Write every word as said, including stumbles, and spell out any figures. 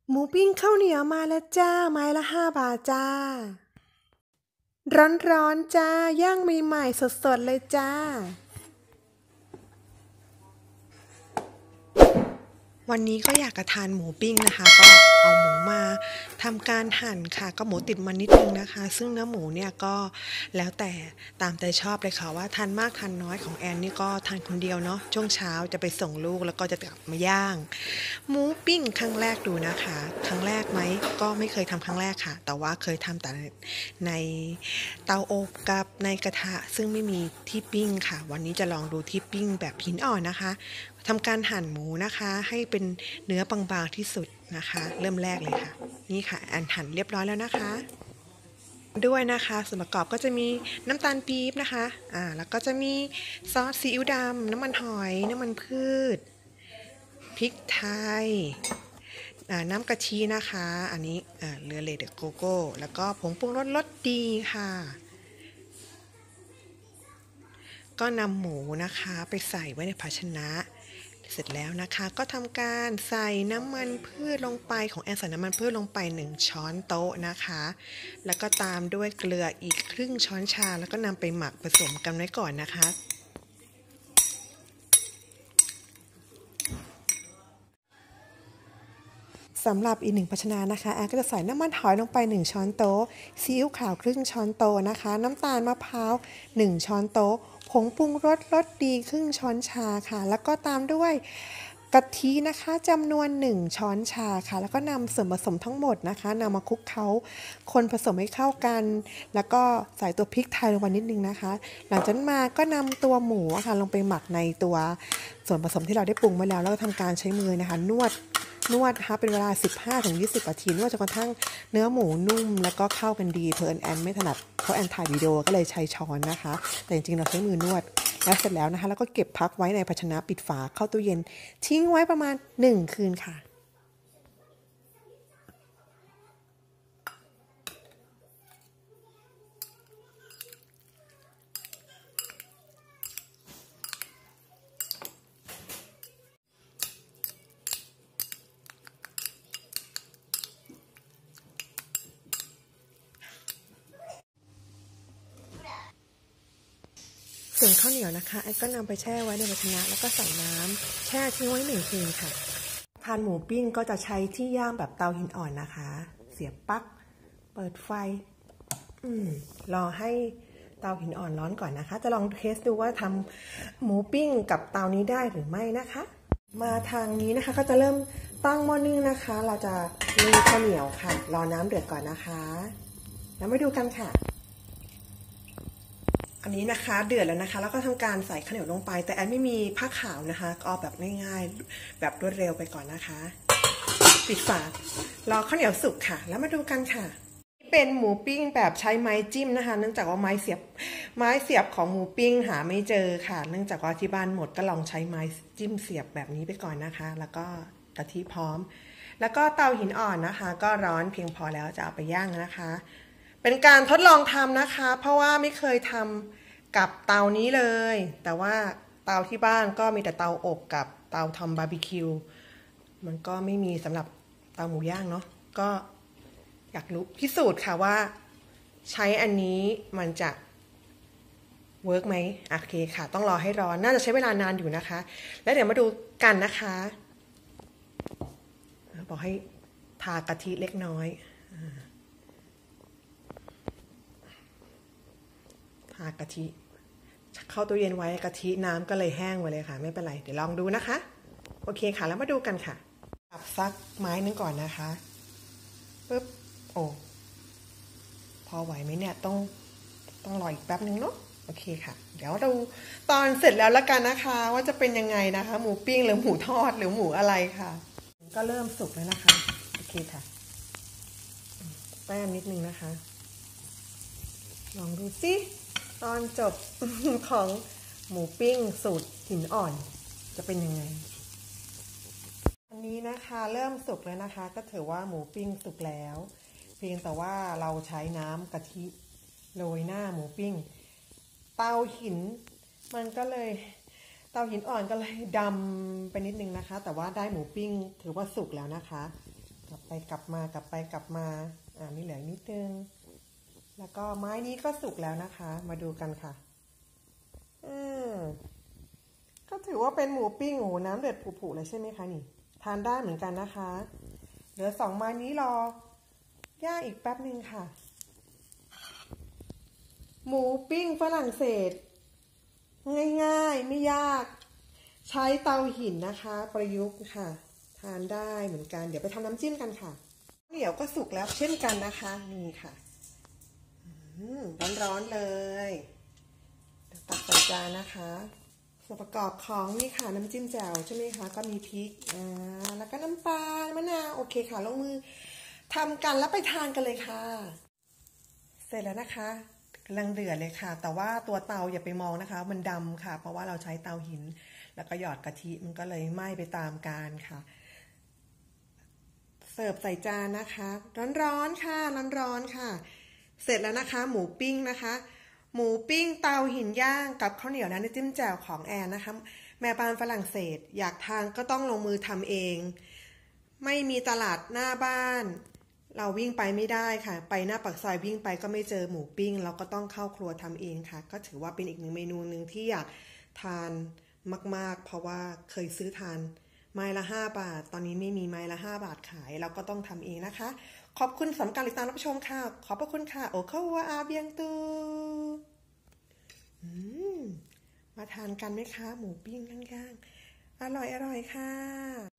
หมูปิ้งข้าวเหนียวมาแล้วจ้าไม้ละห้าบาทจ้าร้อนๆจ้าย่างใหม่ๆสดๆเลยจ้าวันนี้ก็อยากจะทานหมูปิ้งนะคะก็เอาหมูมาทำการหั่นค่ะก็หมูติดมันนิดนึงนะคะซึ่งเนื้อหมูเนี่ยก็แล้วแต่ตามใจชอบเลยค่ะว่าทานมากทานน้อยของแอนนี่ก็ทานคนเดียวเนาะช่วงเช้าจะไปส่งลูกแล้วก็จะกลับมาย่างหมูปิ้งครั้งแรกดูนะคะครั้งแรกไหมก็ไม่เคยทำครั้งแรกค่ะแต่ว่าเคยทำแต่ในเตาอบกับในกระทะซึ่งไม่มีที่ปิ้งค่ะวันนี้จะลองดูที่ปิ้งแบบหินอ่อนนะคะทำการหั่นหมูนะคะให้เป็นเนื้อบางๆที่สุดนะคะเริ่มแรกเลยค่ะนี่ค่ะอันหั่นเรียบร้อยแล้วนะคะด้วยนะคะส่วนประกอบก็จะมีน้ำตาลปี๊บนะคะอ่าแล้วก็จะมีซอสซีอิ๊วดำน้ำมันหอยน้ำมันพืชพริกไทยน้ำกะทินะคะอันนี้เรือเลเดโกโก้แล้วก็ผงปรุงรสรสดีค่ะก็นำหมูนะคะไปใส่ไว้ในภาชนะเสร็จแล้วนะคะก็ทำการใส่น้ำมันพืชลงไปของแอนใส่น้ำมันพืชลงไปหนึ่งช้อนโต๊ะนะคะแล้วก็ตามด้วยเกลืออีกครึ่งช้อนชาแล้วก็นำไปหมักผสมกันไว้ก่อนนะคะสำหรับอีกหนึ่งภาชนะนะคะแอนก็จะใส่น้ำมันหอยลงไปหนึ่งช้อนโต๊ะซีอิ๊วขาวครึ่งช้อนโต๊ะนะคะน้ำตาลมะพร้าวหนึ่งช้อนโต๊ะผงปรุงรสรสดีครึ่งช้อนชาค่ะแล้วก็ตามด้วยกะทินะคะจำนวนหนึ่งช้อนชาค่ะแล้วก็นำส่วนผสมทั้งหมดนะคะนำมาคลุกเคล้าคนผสมให้เข้ากันแล้วก็ใส่ตัวพริกไทยลงไปนิดนึงนะคะหลังจากนั้นมาก็นำตัวหมูค่ะลงไปหมักในตัวส่วนผสมที่เราได้ปรุงไว้แล้วแล้วก็ทำการใช้มือนะคะนวดนวดนะคะเป็นเวลา สิบห้าถึงยี่สิบ นาทีนวดจนกระทั่งเนื้อหมูนุ่มแล้วก็เข้ากันดีเพราะแอนไม่ถนัดเพราะแอนถ่ายวิดีโอก็เลยใช้ช้อนนะคะแต่จริงๆเราใช้มือนวดแล้วเสร็จแล้วนะคะแล้วก็เก็บพักไว้ในภาชนะปิดฝาเข้าตู้เย็นทิ้งไว้ประมาณหนึ่งคืนค่ะส่วนข้าวเหนียวนะคะแอนก็นำไปแช่ไว้ในภาชนะแล้วก็ใส่น้ำแช่ทิ้งไว้หนึ่งคืนค่ะทานหมูปิ้งก็จะใช้ที่ย่างแบบเตาหินอ่อนนะคะเสียบปลั๊กเปิดไฟอืมรอให้เตาหินอ่อนร้อนก่อนนะคะจะลองเทสดูว่าทำหมูปิ้งกับเตานี้ได้หรือไม่นะคะมาทางนี้นะคะก็จะเริ่มตั้งหม้อนึ่งนะคะเราจะมีข้าวเหนียวค่ะรอน้ำเดือดก่อนนะคะแล้วมาดูกันค่ะอันนี้นะคะเดือดแล้วนะคะแล้วก็ทำการใส่ข้าวเหนียวลงไปแต่แอนไม่มีผ้าขาวนะคะก็แบบง่ายๆแบบรวดเร็วไปก่อนนะคะปิดฝารอข้าวเหนียวสุกค่ะแล้วมาดูกันค่ะเป็นหมูปิ้งแบบใช้ไม้จิ้มนะคะเนื่องจากว่าไม้เสียบไม้เสียบของหมูปิ้งหาไม่เจอค่ะเนื่องจากว่าที่บ้านหมดก็ลองใช้ไม้จิ้มเสียบแบบนี้ไปก่อนนะคะแล้วก็กะทิพร้อมแล้วก็เตาหินอ่อนนะคะก็ร้อนเพียงพอแล้วจะเอาไปย่างนะคะเป็นการทดลองทำนะคะเพราะว่าไม่เคยทำกับเตานี้เลยแต่ว่าเตาที่บ้านก็มีแต่เตาอบกับเตาทำบาร์บีคิวมันก็ไม่มีสำหรับเตาหมูย่างเนาะก็อยากรู้พิสูจน์ค่ะว่าใช้อันนี้มันจะเวิร์กไหมโอเคค่ะต้องรอให้ร้อนน่าจะใช้เวลานานอยู่นะคะแล้วเดี๋ยวมาดูกันนะคะบอกให้ทากะทิเล็กน้อยทากะทิเข้าตู้เย็นไว้กะทิน้ำก็เลยแห้งไปเลยค่ะไม่เป็นไรเดี๋ยวลองดูนะคะโอเคค่ะแล้วมาดูกันค่ะตับซักไม้นึงก่อนนะคะปึ๊บโอ้พอไหวไหมเนี่ยต้องต้องรออีกแป๊บนึงเนาะโอเคค่ะเดี๋ยวดูตอนเสร็จแล้วละกันนะคะว่าจะเป็นยังไงนะคะหมูปิ้งหรือหมูทอดหรือหมูอะไรค่ะก็เริ่มสุกแล้วนะคะโอเคค่ะแป้งนิดนึงนะคะลองดูสิตอนจบของหมูปิ้งสูตรหินอ่อนจะเป็นยังไงอันนี้นะคะเริ่มสุกแล้วนะคะก็ถือว่าหมูปิ้งสุกแล้วเพียงแต่ว่าเราใช้น้ำกะทิโรยหน้าหมูปิ้งเตาหินมันก็เลยเตาหินอ่อนก็เลยดำไปนิดนึงนะคะแต่ว่าได้หมูปิ้งถือว่าสุกแล้วนะคะกลับไปกลับมากลับไปกลับมาอ่านี่เหลือนิดนึงแล้วก็ไม้นี้ก็สุกแล้วนะคะมาดูกันค่ะอืมก็ถือว่าเป็นหมูปิ้งโอ้น้ำเดือดผุๆเลยใช่ไหมคะนี่ทานได้เหมือนกันนะคะเหลือสองไม้นี้รอย่างอีกแป๊บนึงค่ะหมูปิ้งฝรั่งเศสง่ายๆไม่ยากใช้เตาหินนะคะประยุกต์ค่ะทานได้เหมือนกันเดี๋ยวไปทำน้ำจิ้มกันค่ะเหนียวก็สุกแล้วเช่นกันนะคะนี่ค่ะร้อนๆเลยตักใส่จานนะคะส่วนประกอบของนี่ค่ะน้ำจิ้มแจ่วใช่ไหมคะก็มีพริกอ่าแล้วก็น้ำปลามะนาวโอเคค่ะลงมือทำกันแล้วไปทานกันเลยค่ะเสร็จแล้วนะคะกำลังเดือดเลยค่ะแต่ว่าตัวเตาอย่าไปมองนะคะมันดำค่ะเพราะว่าเราใช้เตาหินแล้วก็หยอดกะทิมันก็เลยไหม้ไปตามกาลค่ะเสิร์ฟใส่จานนะคะร้อนๆค่ะร้อนๆค่ะเสร็จแล้วนะคะหมูปิ้งนะคะหมูปิ้งเตาหินย่างกับข้าวเหนียวและน้ำจิ้มแจ่วของแอนนะคะแม่บ้านฝรั่งเศสอยากทานก็ต้องลงมือทำเองไม่มีตลาดหน้าบ้านเราวิ่งไปไม่ได้ค่ะไปหน้าปากซอยวิ่งไปก็ไม่เจอหมูปิ้งเราก็ต้องเข้าครัวทำเองค่ะก็ถือว่าเป็นอีกหนึ่งเมนูหนึ่งที่อยากทานมากๆเพราะว่าเคยซื้อทานไม้ละห้าบาทตอนนี้ไม่มีไม้ละห้าบาทขายเราก็ต้องทำเองนะคะขอบคุณสำหรับการติดตามรับชมค่ะขอบพระคุณค่ะโอเคว่าอาเบียงตูอืมมาทานกันไหมคะหมูปิ้งย่างๆอร่อยอร่อยค่ะ